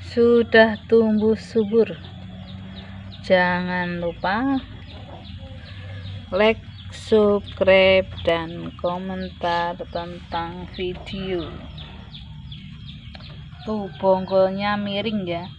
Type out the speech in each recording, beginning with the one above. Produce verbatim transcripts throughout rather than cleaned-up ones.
sudah tumbuh subur. Jangan lupa like, subscribe, dan komentar tentang video. Tuh bonggolnya miring ya.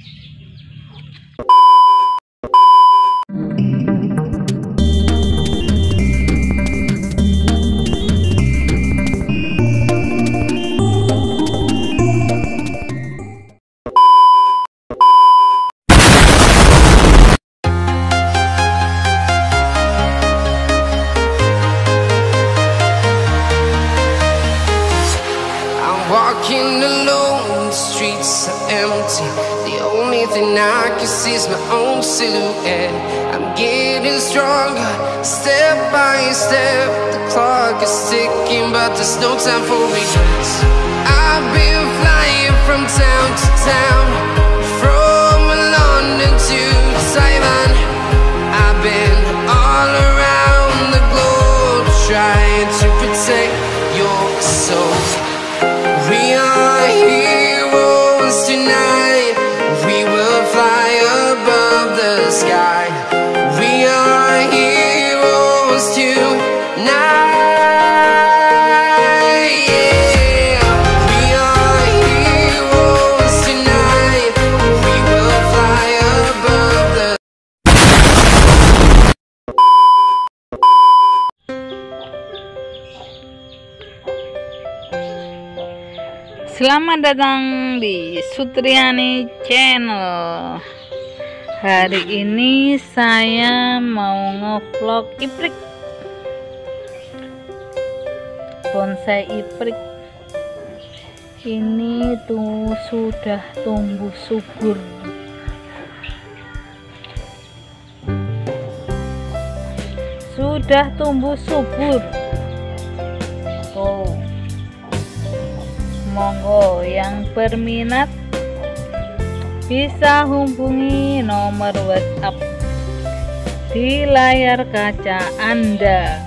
Walking alone, the streets are empty. The only thing I can see is my own silhouette. I'm getting stronger, step by step. The clock is ticking, but there's no time for regrets. I've been flying from town to town, from London to Taiwan. I've been all around the globe, trying to protect your soul. We are heroes tonight. We will fly above the sky. We are heroes tonight. Yeah. We are heroes tonight. We will fly above the Selamat datang di Sutriani Channel. Hari ini saya mau ngevlog iprik, bonsai iprik. Ini tuh sudah tumbuh subur. Sudah tumbuh subur. Tuh. Monggo yang berminat bisa hubungi nomor WhatsApp di layar kaca Anda.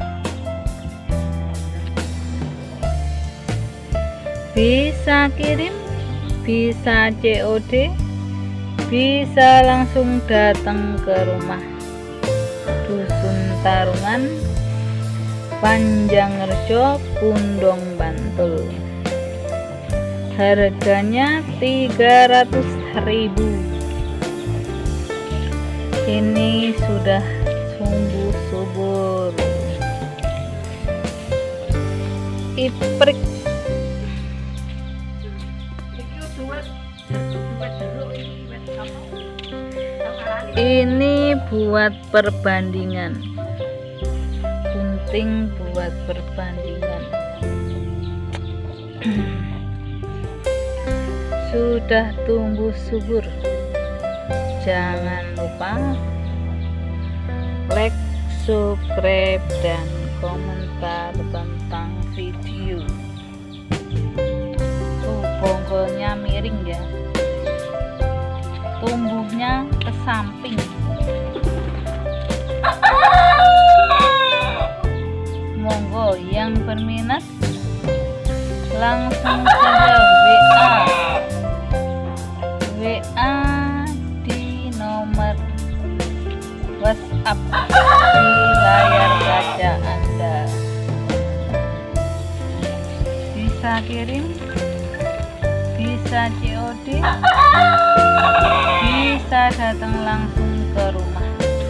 Bisa kirim, bisa C O D, bisa langsung datang ke rumah. Dusun Tarungan, Panjangrejo, Pundong, Bantul. Harganya tiga ratus ribu. Ini sudah tumbuh subur. Iprik. Ini buat perbandingan. Gunting buat perbandingan. Sudah tumbuh subur. Jangan lupa like, subscribe, dan komentar tentang video. Tuh bonggolnya miring ya. Tumbuhnya ke samping. Monggo yang berminat langsung saja W A W A di nomor WhatsApp di layar kaca Anda. Bisa kirim, bisa C O D, bisa datang langsung ke rumah.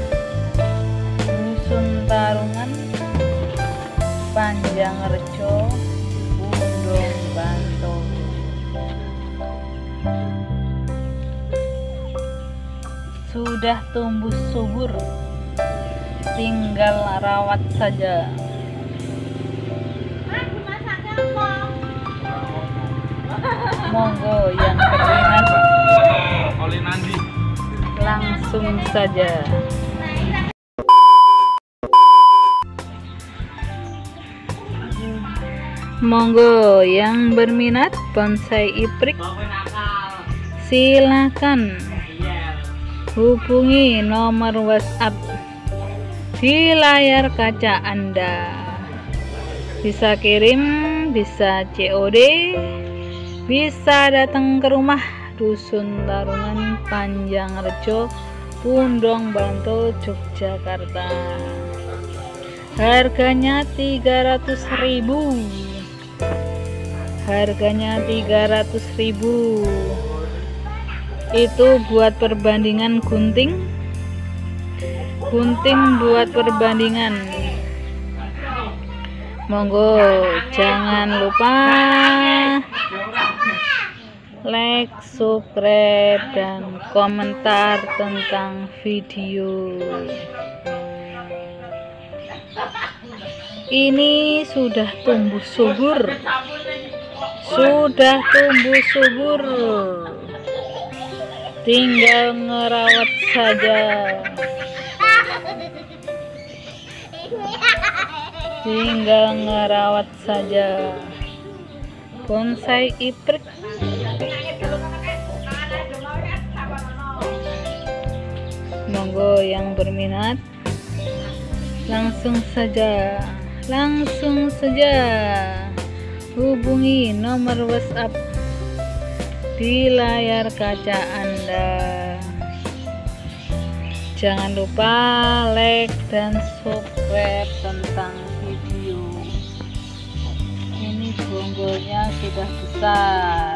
Dusun Tarungan, Panjangrejo, Pundong, Bantul. Sudah tumbuh subur, tinggal rawat saja. Monggo yang berminat langsung saja. Monggo yang berminat bonsai iprik, silakan hubungi nomor WhatsApp di layar kaca Anda. Bisa kirim, bisa C O D, bisa datang ke rumah. Dusun Tarungan, Panjangrejo, Pundong Bantul, Yogyakarta. Harganya tiga ratus ribu. Harganya tiga ratus ribu. Itu buat perbandingan gunting. Gunting buat perbandingan. Monggo jangan lupa like, subscribe, dan komentar tentang video ini. Sudah tumbuh subur, sudah tumbuh subur, tinggal ngerawat saja, tinggal ngerawat saja. Bonsai iprik. Monggo yang berminat langsung saja, langsung saja hubungi nomor WhatsApp di layar kaca Anda. Jangan lupa like dan subscribe tentang video ini. Bonggolnya sudah besar,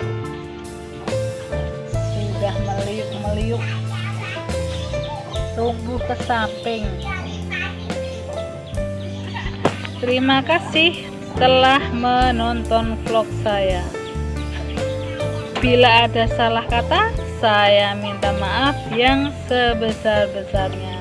sudah meliuk-meliuk, tumbuh ke samping. Terima kasih telah menonton vlog saya. Bila ada salah kata, saya minta maaf yang sebesar-besarnya.